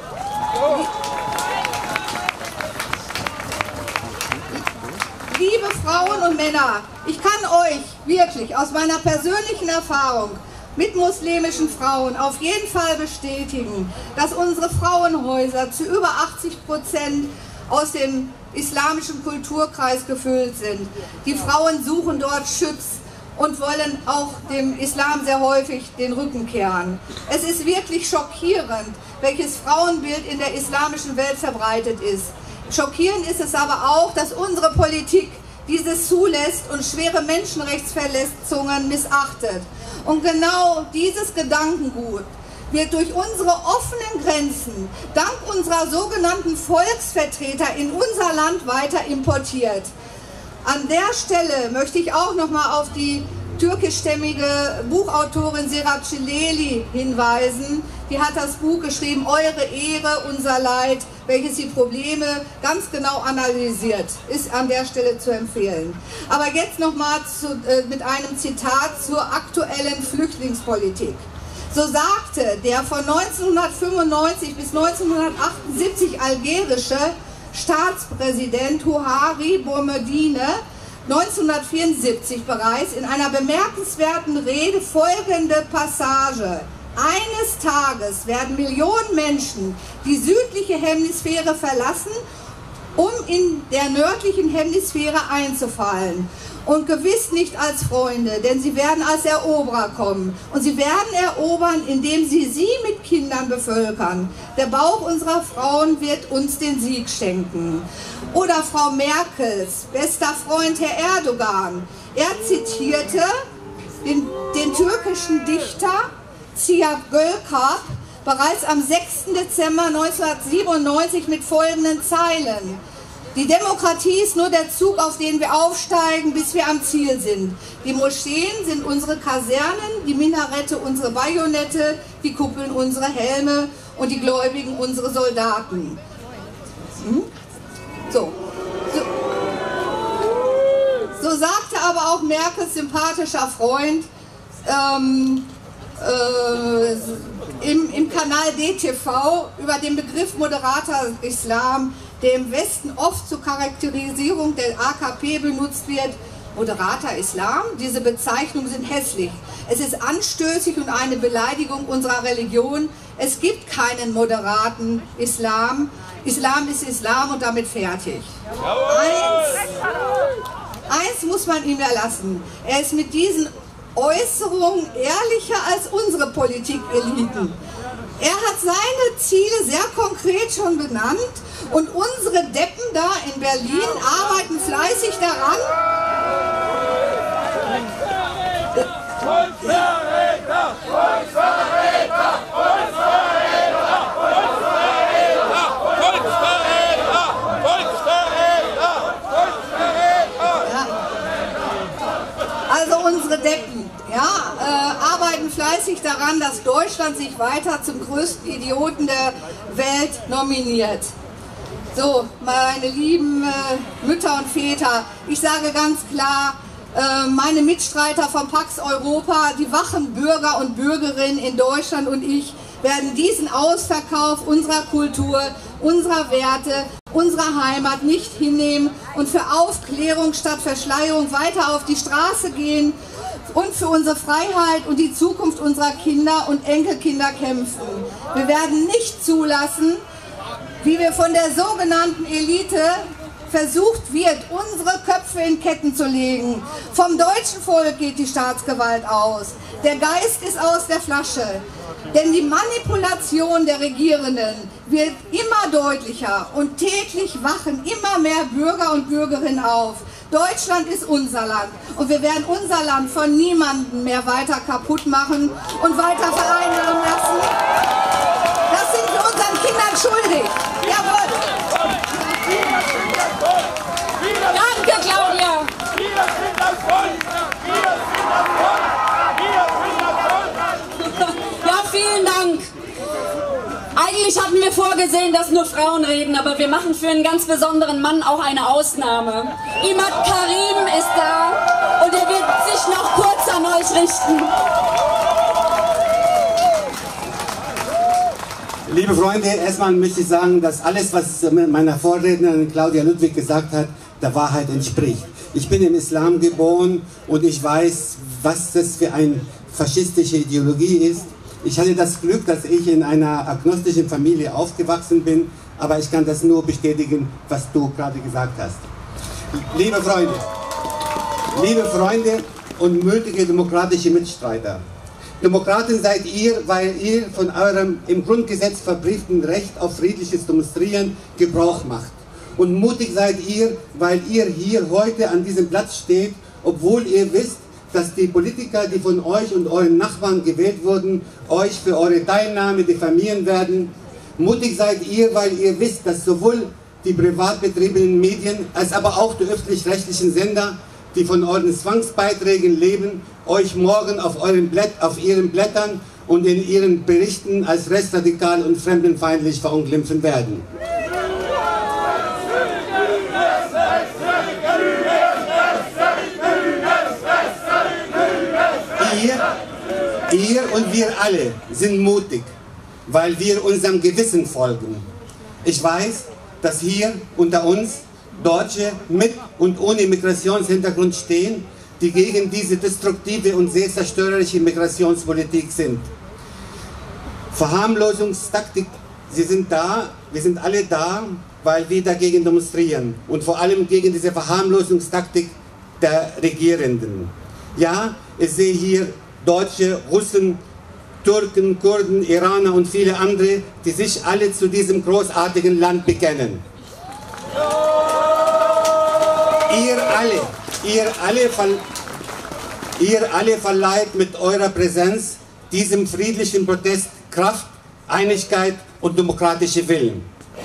Liebe Frauen und Männer, ich kann euch wirklich aus meiner persönlichen Erfahrung mit muslimischen Frauen auf jeden Fall bestätigen, dass unsere Frauenhäuser zu über 80% aus dem islamischen Kulturkreis gefüllt sind. Die Frauen suchen dort Schutz und wollen auch dem Islam sehr häufig den Rücken kehren. Es ist wirklich schockierend, welches Frauenbild in der islamischen Welt verbreitet ist. Schockierend ist es aber auch, dass unsere Politik dieses zulässt und schwere Menschenrechtsverletzungen missachtet. Und genau dieses Gedankengut wird durch unsere offenen Grenzen, dank unserer sogenannten Volksvertreter in unser Land weiter importiert. An der Stelle möchte ich auch nochmal auf die türkischstämmige Buchautorin Serap Celeli hinweisen. Die hat das Buch geschrieben, Eure Ehre, unser Leid, welches die Probleme ganz genau analysiert. Ist an der Stelle zu empfehlen. Aber jetzt nochmal mit einem Zitat zur aktuellen Flüchtlingspolitik. So sagte der von 1995 bis 1978 algerische Staatspräsident Houari Boumediene 1974 bereits in einer bemerkenswerten Rede folgende Passage: Eines Tages werden Millionen Menschen die südliche Hemisphäre verlassen, um in der nördlichen Hemisphäre einzufallen. Und gewiss nicht als Freunde, denn sie werden als Eroberer kommen. Und sie werden erobern, indem sie mit Kindern bevölkern. Der Bauch unserer Frauen wird uns den Sieg schenken. Oder Frau Merkels bester Freund Herr Erdogan. Er zitierte den türkischen Dichter Ziya Gökalp bereits am 6. Dezember 1997 mit folgenden Zeilen: Die Demokratie ist nur der Zug, auf den wir aufsteigen, bis wir am Ziel sind. Die Moscheen sind unsere Kasernen, die Minarette unsere Bajonette, die Kuppeln unsere Helme und die Gläubigen unsere Soldaten. So sagte aber auch Merkels sympathischer Freund im Kanal DTV über den Begriff moderater Islam, der im Westen oft zur Charakterisierung der AKP benutzt wird. Moderater Islam? Diese Bezeichnungen sind hässlich. Es ist anstößig und eine Beleidigung unserer Religion. Es gibt keinen moderaten Islam. Islam ist Islam und damit fertig. Eins muss man ihm erlassen. Er ist mit diesen Äußerungen ehrlicher als unsere Politikeliten. Er hat seine Ziele sehr konkret schon benannt und unsere Deppen da in Berlin arbeiten fleißig daran. Volksverräter! Volksverräter! Volksverräter! Volksverräter! Volksverräter! Volksverräter! Volksverräter! Ja. Also unsere Deppen, arbeiten fleißig daran, dass Deutschland sich weiter zum größten Idioten der Welt nominiert. So, meine lieben Mütter und Väter, ich sage ganz klar, meine Mitstreiter vom Pax Europa, die wachen Bürger und Bürgerinnen in Deutschland und ich werden diesen Ausverkauf unserer Kultur, unserer Werte, unserer Heimat nicht hinnehmen und für Aufklärung statt Verschleierung weiter auf die Straße gehen und für unsere Freiheit und die Zukunft unserer Kinder und Enkelkinder kämpfen. Wir werden nicht zulassen, wie wir von der sogenannten Elite versucht wird, unsere Köpfe in Ketten zu legen. Vom deutschen Volk geht die Staatsgewalt aus. Der Geist ist aus der Flasche. Denn die Manipulation der Regierenden wird immer deutlicher und täglich wachen immer mehr Bürger und Bürgerinnen auf. Deutschland ist unser Land und wir werden unser Land von niemandem mehr weiter kaputt machen und weiter vereinnahmen lassen. Das sind wir unseren Kindern schuldig. Jawohl. Danke, Claudia. Wir sind das Volk! Wir sind das Volk! Wir sind das Volk! Ja, vielen Dank. Eigentlich hatten wir vorgesehen, dass nur Frauen reden, aber wir machen für einen ganz besonderen Mann auch eine Ausnahme. Imad Karim ist da und er wird sich noch kurz an euch richten. Liebe Freunde, erstmal möchte ich sagen, dass alles, was meiner Vorrednerin Claudia Ludwig gesagt hat, der Wahrheit entspricht. Ich bin im Islam geboren und ich weiß, was das für eine faschistische Ideologie ist. Ich hatte das Glück, dass ich in einer agnostischen Familie aufgewachsen bin, aber ich kann das nur bestätigen, was du gerade gesagt hast. Liebe Freunde und mutige demokratische Mitstreiter, Demokraten seid ihr, weil ihr von eurem im Grundgesetz verbrieften Recht auf friedliches Demonstrieren Gebrauch macht. Und mutig seid ihr, weil ihr hier heute an diesem Platz steht, obwohl ihr wisst, dass die Politiker, die von euch und euren Nachbarn gewählt wurden, euch für eure Teilnahme diffamieren werden. Mutig seid ihr, weil ihr wisst, dass sowohl die privat betriebenen Medien als aber auch die öffentlich-rechtlichen Sender, die von euren Zwangsbeiträgen leben, euch morgen auf ihren Blättern und in ihren Berichten als rechtsradikal und fremdenfeindlich verunglimpfen werden. Ihr und wir alle sind mutig, weil wir unserem Gewissen folgen. Ich weiß, dass hier unter uns Deutsche mit und ohne Migrationshintergrund stehen, die gegen diese destruktive und sehr zerstörerische Migrationspolitik sind. Verharmlosungstaktik, sie sind da, wir sind alle da, weil wir dagegen demonstrieren und vor allem gegen diese Verharmlosungstaktik der Regierenden. Ja, ich sehe hier Deutsche, Russen, Türken, Kurden, Iraner und viele andere, die sich alle zu diesem großartigen Land bekennen. Ihr alle verleiht mit eurer Präsenz diesem friedlichen Protest Kraft, Einigkeit und demokratische Willen.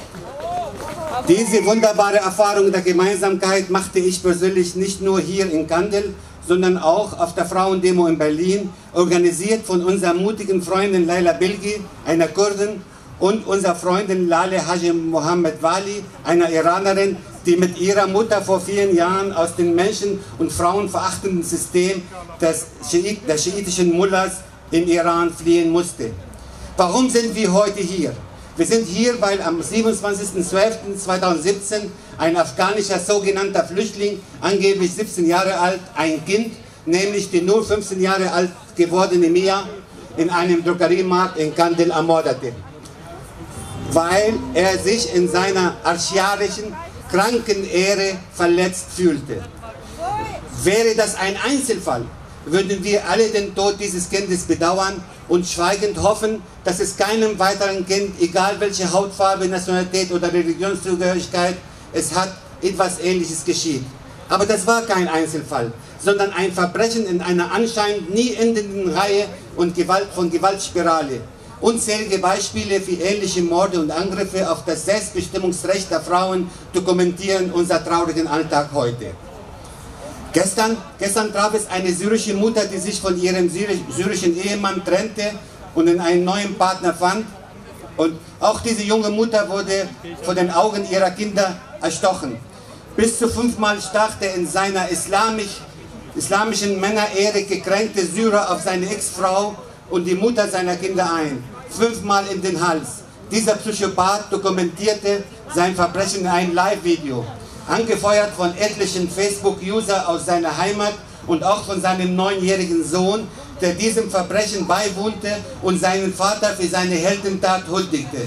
Diese wunderbare Erfahrung der Gemeinsamkeit machte ich persönlich nicht nur hier in Kandil, sondern auch auf der Frauendemo in Berlin, organisiert von unserer mutigen Freundin Laila Bilgi, einer Kurdin, und unserer Freundin Lale Haji Mohammed Wali, einer Iranerin, die mit ihrer Mutter vor vielen Jahren aus dem menschen- und frauenverachtenden System der schiitischen Mullahs im Iran fliehen musste. Warum sind wir heute hier? Wir sind hier, weil am 27.12.2017 ein afghanischer sogenannter Flüchtling, angeblich 17 Jahre alt, ein Kind, nämlich die nur 15 Jahre alt gewordene Mia, in einem Drogeriemarkt in Kandil ermordete, weil er sich in seiner archaischen, kranken Ehre verletzt fühlte. Wäre das ein Einzelfall, würden wir alle den Tod dieses Kindes bedauern und schweigend hoffen, dass es keinem weiteren Kind, egal welche Hautfarbe, Nationalität oder Religionszugehörigkeit es hat, etwas Ähnliches geschieht. Aber das war kein Einzelfall, sondern ein Verbrechen in einer anscheinend nie endenden Reihe von Gewaltspirale. Unzählige Beispiele für ähnliche Morde und Angriffe auf das Selbstbestimmungsrecht der Frauen dokumentieren unseren traurigen Alltag heute. Gestern traf es eine syrische Mutter, die sich von ihrem syrischen Ehemann trennte und in einen neuen Partner fand. Und auch diese junge Mutter wurde vor den Augen ihrer Kinder erstochen. Bis zu 5-mal stach der in seiner islamischen Männerehre gekränkte Syrer auf seine Ex-Frau und die Mutter seiner Kinder ein. 5-mal in den Hals. Dieser Psychopath dokumentierte sein Verbrechen in einem Live-Video, angefeuert von etlichen Facebook-User aus seiner Heimat und auch von seinem 9-jährigen Sohn, der diesem Verbrechen beiwohnte und seinen Vater für seine Heldentat huldigte.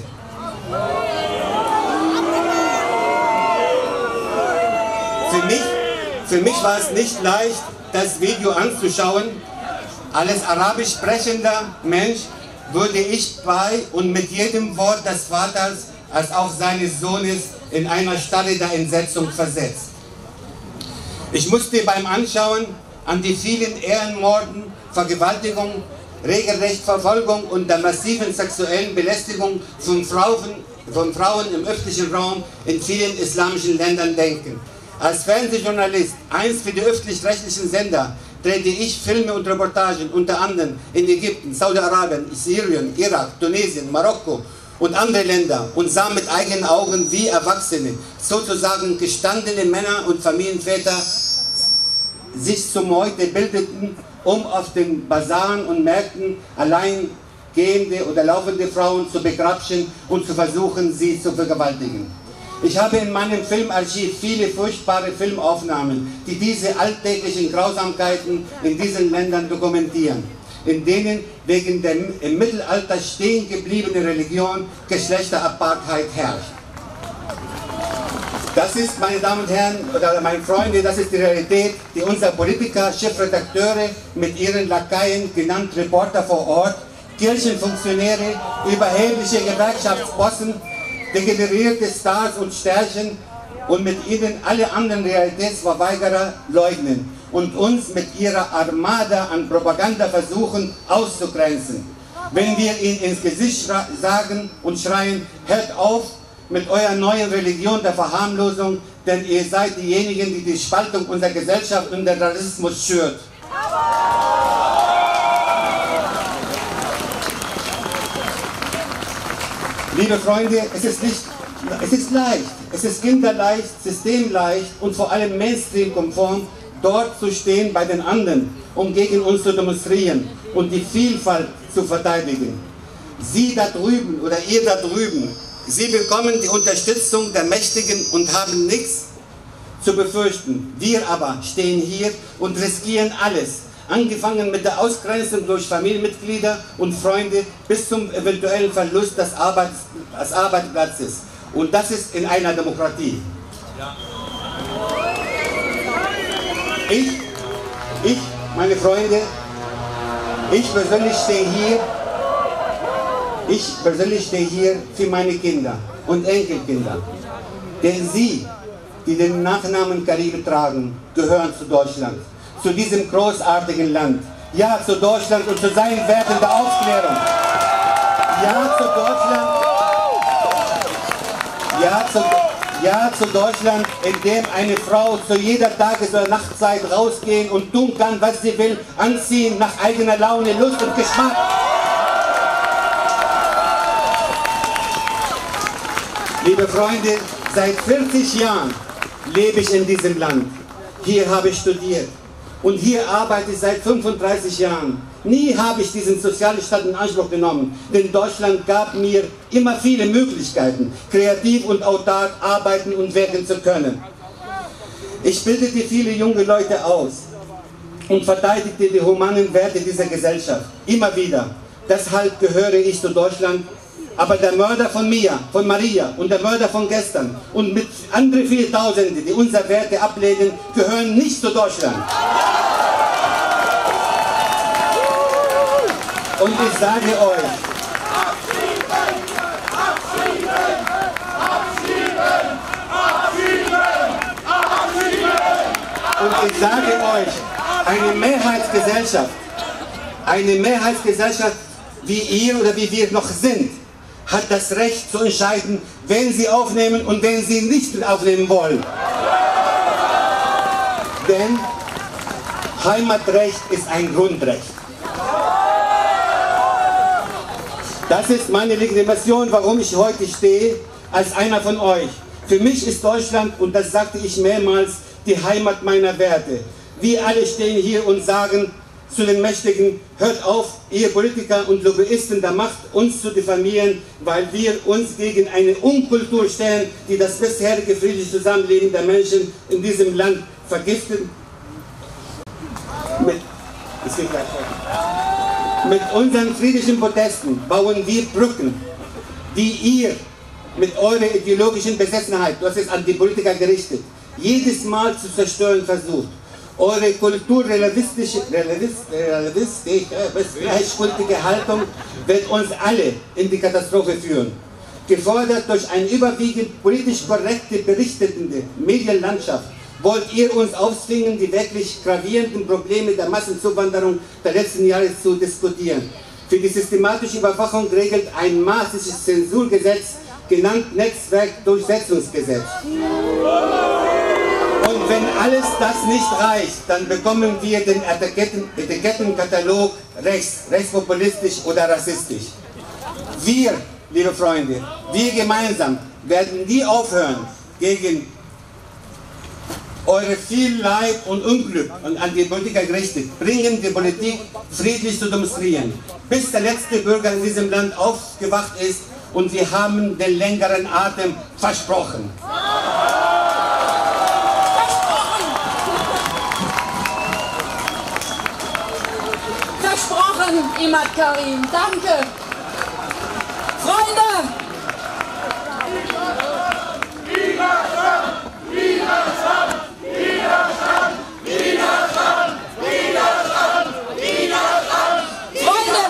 Für mich war es nicht leicht, das Video anzuschauen. Als arabisch sprechender Mensch wurde ich bei und mit jedem Wort des Vaters als auch seines Sohnes in einer Starre der Entsetzung versetzt. Ich musste beim Anschauen an die vielen Ehrenmorden, Vergewaltigungen, regelrecht Verfolgung und der massiven sexuellen Belästigung von Frauen im öffentlichen Raum in vielen islamischen Ländern denken. Als Fernsehjournalist, einst für die öffentlich-rechtlichen Sender, drehte ich Filme und Reportagen unter anderem in Ägypten, Saudi-Arabien, Syrien, Irak, Tunesien, Marokko und andere Länder und sah mit eigenen Augen, wie Erwachsene, sozusagen gestandene Männer und Familienväter, sich zum Meute bildeten, um auf den Basaren und Märkten allein gehende oder laufende Frauen zu begrapschen und zu versuchen, sie zu vergewaltigen. Ich habe in meinem Filmarchiv viele furchtbare Filmaufnahmen, die diese alltäglichen Grausamkeiten in diesen Ländern dokumentieren, in denen wegen der im Mittelalter stehen gebliebenen Religion Geschlechterapartheid herrscht. Das ist, meine Damen und Herren, oder meine Freunde, das ist die Realität, die unsere Politiker, Chefredakteure mit ihren Lakaien, genannt Reporter vor Ort, Kirchenfunktionäre, überhebliche Gewerkschaftsbossen, degenerierte Stars und Sternchen und mit ihnen alle anderen Realitätsverweigerer leugnen und uns mit ihrer Armada an Propaganda versuchen auszugrenzen. Wenn wir ihnen ins Gesicht sagen und schreien, hört auf mit eurer neuen Religion der Verharmlosung, denn ihr seid diejenigen, die die Spaltung unserer Gesellschaft und den Rassismus schürt. Liebe Freunde, es ist leicht, es ist kinderleicht, systemleicht und vor allem Mainstream-konform, dort zu stehen bei den anderen, um gegen uns zu demonstrieren und die Vielfalt zu verteidigen. Sie da drüben oder ihr da drüben, Sie bekommen die Unterstützung der Mächtigen und haben nichts zu befürchten. Wir aber stehen hier und riskieren alles. Angefangen mit der Ausgrenzung durch Familienmitglieder und Freunde bis zum eventuellen Verlust des Arbeitsplatzes. Und das ist in einer Demokratie. Ja. Meine Freunde, ich persönlich stehe hier für meine Kinder und Enkelkinder. Denn sie, die den Nachnamen Caribe tragen, gehören zu Deutschland. Zu diesem großartigen Land. Ja, zu Deutschland und zu seinen Werten der Aufklärung. Ja, zu Deutschland. Ja, zu Deutschland, in dem eine Frau zu jeder Tages- oder Nachtzeit rausgehen und tun kann, was sie will, anziehen nach eigener Laune, Lust und Geschmack. Liebe Freunde, seit 40 Jahren lebe ich in diesem Land. Hier habe ich studiert. Und hier arbeite ich seit 35 Jahren. Nie habe ich diesen sozialen Staat in Anspruch genommen, denn Deutschland gab mir immer viele Möglichkeiten, kreativ und autark arbeiten und wirken zu können. Ich bildete viele junge Leute aus und verteidigte die humanen Werte dieser Gesellschaft, immer wieder. Deshalb gehöre ich zu Deutschland. Aber der Mörder von Mia, von Maria und der Mörder von gestern und mit anderen viele Tausende, die unsere Werte ablehnen, gehören nicht zu Deutschland. Und ich sage euch, eine Mehrheitsgesellschaft, wie ihr oder wie wir noch sind, hat das Recht zu entscheiden, wen sie aufnehmen und wen sie nicht aufnehmen wollen. Denn Heimatrecht ist ein Grundrecht. Das ist meine Legitimation, warum ich heute stehe, als einer von euch. Für mich ist Deutschland, und das sagte ich mehrmals, die Heimat meiner Werte. Wir alle stehen hier und sagen zu den Mächtigen, hört auf, ihr Politiker und Lobbyisten der Macht, uns zu diffamieren, weil wir uns gegen eine Unkultur stellen, die das bisherige friedliche Zusammenleben der Menschen in diesem Land vergiftet. Mit unseren friedlichen Protesten bauen wir Brücken, die ihr mit eurer ideologischen Besessenheit, das ist an die Politiker gerichtet, jedes Mal zu zerstören versucht. Eure kulturrelativistische gleichgültige Haltung wird uns alle in die Katastrophe führen. Gefordert durch eine überwiegend politisch korrekte berichtende Medienlandschaft, wollt ihr uns aufzwingen, die wirklich gravierenden Probleme der Massenzuwanderung der letzten Jahre zu diskutieren. Für die systematische Überwachung regelt ein maßiges Zensurgesetz, genannt Netzwerkdurchsetzungsgesetz. Und wenn alles das nicht reicht, dann bekommen wir den Etikettenkatalog rechtspopulistisch oder rassistisch. Wir, liebe Freunde, wir gemeinsam werden nie aufhören, gegen eure viel Leid und Unglück und an die Politiker gerichtet, bringen die Politik friedlich zu demonstrieren, bis der letzte Bürger in diesem Land aufgewacht ist und wir haben den längeren Atem versprochen. Versprochen, Imad Karim. Danke. Freunde! Freunde,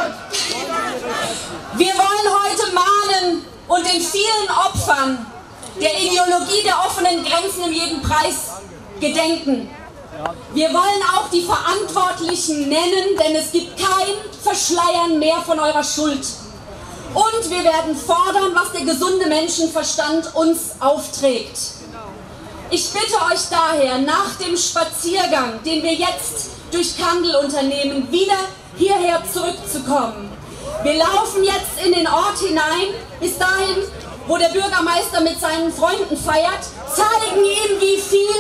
wir wollen heute mahnen und den vielen Opfern der Ideologie der offenen Grenzen um jeden Preis gedenken. Wir wollen auch die Verantwortlichen nennen, denn es gibt kein Verschleiern mehr von eurer Schuld. Und wir werden fordern, was der gesunde Menschenverstand uns aufträgt. Ich bitte euch daher, nach dem Spaziergang, den wir jetzt durch Kandel unternehmen, wieder hierher zurückzukommen. Wir laufen jetzt in den Ort hinein, bis dahin, wo der Bürgermeister mit seinen Freunden feiert, zeigen ihm, wie viel